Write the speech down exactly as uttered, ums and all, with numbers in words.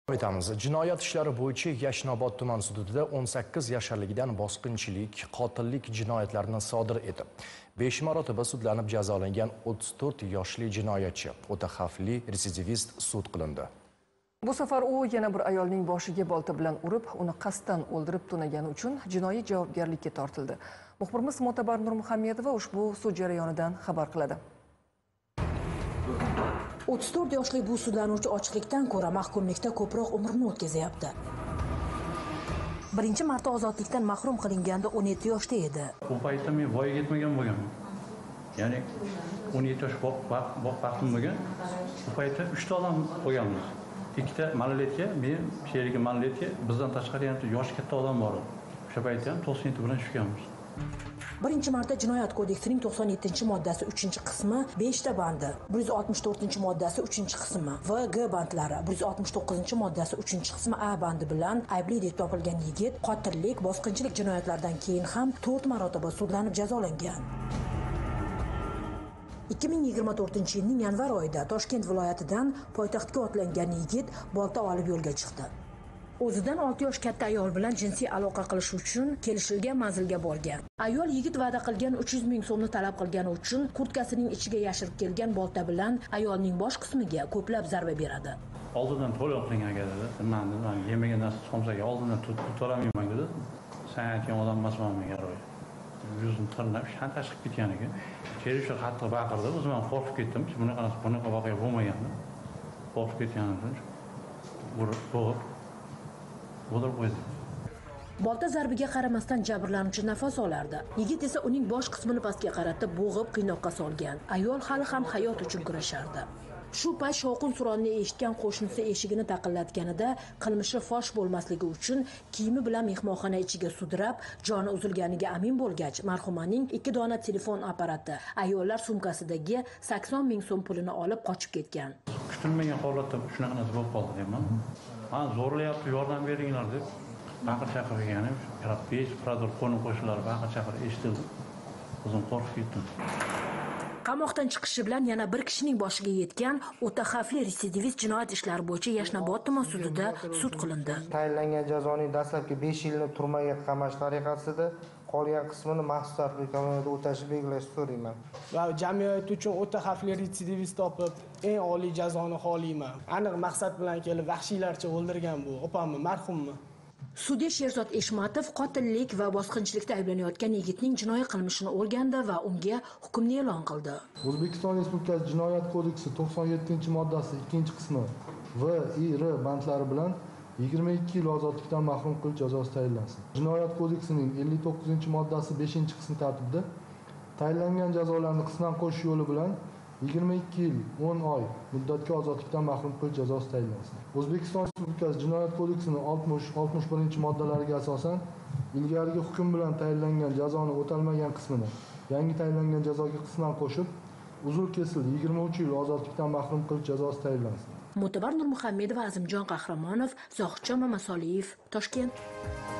Aytamiz, jinoyat ishlari bo'yicha Yashnobod tuman hududida o'n sakkiz yasharligidan bosqinchilik, qotillik jinoyatlarini sodir etib, besh marotaba sudlanib jazolangan o'ttiz to'rt yoshli jinoyatchi, o'ta xavfli retsidivist sud qilindi. Bu safar u yana bir ayolning boshiga bolta bilan urib, uni qasddan o'ldirib tunagani uchun jinoiy javobgarlikka tortildi. Muxbirimiz Mo'tabar Nurmuhammedova ushbu sud jarayonidan xabar qiladi. o'ttiz to'rt yoshli bu sudlanuvchi ochiqlikdan ko'ra mahkumlikda ko'proq umrni o'tkazyapti. Birinchi marta ozodlikdan mahrum qilinganda o'n yetti yoshda edi. Bu paytda men voyaga yetmagan bo'lganman. Ya'ni o'n yetti yosh vaqtim bo'lgan. Bu paytda uchta odam qo'yganmiz. Ikkita maloletka, men sherigi maloletka, bizdan tashqari yana yoshi katta odam bor. O'sha paytda ham to'qson yetti bilan tushganmiz. Birinchi marta Jinoyat kodeksining to'qson yettinchi moddasi uchinchi qismi besh ta bandi, bir yuz oltmish to'rtinchi moddasi uchinchi qismi va G bandlari, bir yuz oltmish to'qqizinchi moddasi uchinchi qismi A bandi bilan aybli deb topilgan yigit qotillik, bosqinchilik jinoyatlaridan keyin ham to'rt marotaba sudlanib jazolangan. ikki ming yigirma to'rtinchi yilning yanvar oyida Toshkent viloyatidan poytaxtga otlangan yigit bolta olib yo'lga chiqdi. O'zidan olti yosh katta ayol bilan jinsiy aloqa qilish uchun kelishilgan manzilga borgan. Ayol yigit va'da qilgan uch yuz ming so'mni talab qilgani uchun kurtkasining ichiga yashirib kelgan bolta bilan ayolning bosh qismiga ko'plab zarba beradi. Oldindan to'lov qilingan dedi. Men dedim, yemagan narsa somsaga oldindan to'lamayman dedi. Sen aytgan odam emasman men garoy. Yuzim tirnab shanta chiqib ketgan ekan. Kelishga qattiq baqirdi. O'zim ham qo'rqib ketdim. Bunaqa bunaqa voqea bo'lmagandi. Qo'rqib ketganim uchun urib bo'g'ib Bolta zarbiga qaramasdan jabrlanuvchi nafas olardi. Yigit esa uning bosh qismini pastga qaratib, bo'g'ib qiynoqqa solgan. Ayol hali ham hayot uchun kurashardi. Shu payt shovqin suronni eshitgan qo'shnisi eshigini taqillatganida qilmishi fosh bo'lmasligi uchun kiyimi bilan mehmonxona ichiga sudrab, joni uzilganiga amin bo'lgach, marhumaning ikki dona telefon apparati, ayollar sumkasidagi sakson ming so'm pulini olib qochib ketgan. Kutilmagan holatda shunaqa narsa bo'lib qoldi deyman. Ha, zo'rlayapti, yordam beringlar deb baqir chaqirganim, besh birodar qo'ni qo'shnilar baqir chaqir eshitildi. O'zim qo'rqib ketdim. Qamoqdan chiqishi bilan yana bir kishining boshiga yetgan o'ta xavfli retsidivist jinoyat ishlari bo'yicha Yashnobod tuman sudida sud qilindi. Tayinlangan jazoning dastlabki besh yilni turmaga qamash tariqasida qolgan qismini maxsus tartib kamerada o'tashni belgilashni so'rayman. Va jamiyat uchun o'ta xavfli retsidivist topib, eng oliy jazoni xohlayman. Aniq maqsad bilan kelib vahshiylarcha o'ldirgan bu opamni, marhumni. Sudya Sherzod Eshmatov qotillik va bosqinchilikda ayblanayotgan yigitning jinoiy qilmishini o'rgandi va unga hukmni e'lon qildi. O'zbekiston Respublikasi Jinoyat kodeksi to'qson yettinchi moddasi ikkinchi qismi V I R bandlari bilan yigirma ikki yil ozodlikdan mahrum qilish jazosi tayinlansin. Jinoyat kodeksining ellik to'qqizinchi moddasi beshinchi qismi tartibida tayinlangan jazolarni qisman qo'shish yo'li bilan yigirma ikki yil o'n oy muddatga ozodlikdan mahrum qilish jazosi tayinlansin. O'zbekiston Respublikasi Jinoyat kodeksining oltmish oltmish birinchi moddalariga asosan ilgarigi hukm bilan tayinlangan jazoni o'talmagan qismini yangi tayinlangan jazoga qisman qo'shib, uzr kesil yigirma uch yil ozodlikdan mahrum qilish jazosi tayinlansin. Mo'tabar Nurmuhammedova, Azimjon Qahramonov, Zohidjon Mamasoliyev, Toshkent.